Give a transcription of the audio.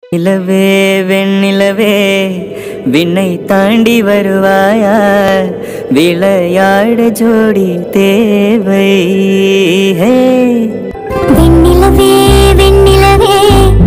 நிலவே வெண்ணிலவே விண்ணை தாண்டி வருவாயா, விளையாட ஜோடி தேவை. வெண்ணிலவே வெண்ணிலவே